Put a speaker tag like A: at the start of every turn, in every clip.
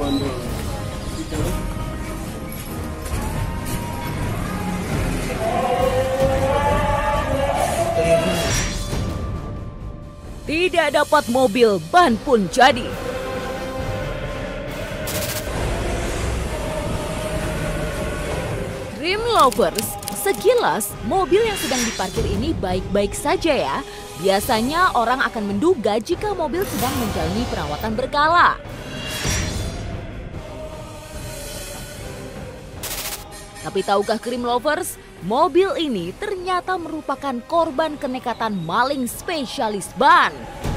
A: Tidak dapat mobil, ban pun jadi. Dream Lovers, sekilas mobil yang sedang diparkir ini baik-baik saja ya. Biasanya orang akan menduga jika mobil sedang menjalani perawatan berkala. Tapi tahukah Dream Lovers, mobil ini ternyata merupakan korban kenekatan maling spesialis ban.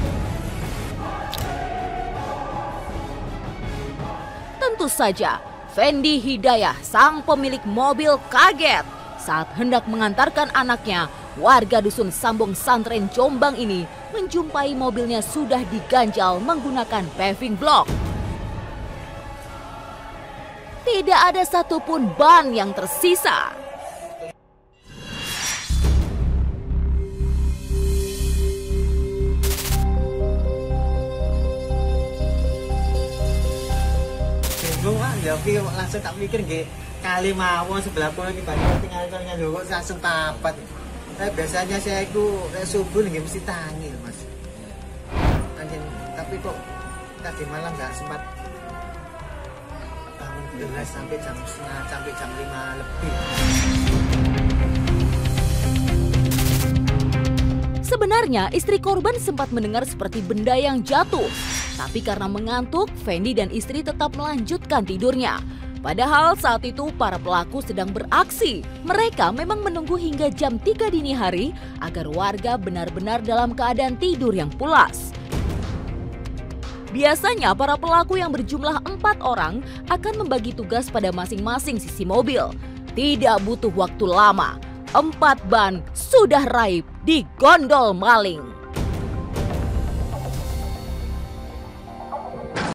A: Tentu saja, Fendi Hidayah, sang pemilik mobil kaget saat hendak mengantarkan anaknya, warga dusun Sambung Santren Jombang ini menjumpai mobilnya sudah diganjal menggunakan paving block. Tidak ada satupun ban yang tersisa.
B: Bingung Pak, ya langsung tak pikir nggih kali mawon sebelah kono iki banyak tinggal kok langsung papat. Biasanya saya itu subuh nggih mesti tangil Mas. Anjing, tapi kok tadi malam nggak sempat bangun sampai jam 5 lebih.
A: Sebenarnya istri korban sempat mendengar seperti benda yang jatuh. Tapi karena mengantuk, Fendi dan istri tetap melanjutkan tidurnya. Padahal saat itu para pelaku sedang beraksi. Mereka memang menunggu hingga jam 3 dini hari agar warga benar-benar dalam keadaan tidur yang pulas. Biasanya para pelaku yang berjumlah 4 orang akan membagi tugas pada masing-masing sisi mobil. Tidak butuh waktu lama, 4 ban sudah raib digondol maling.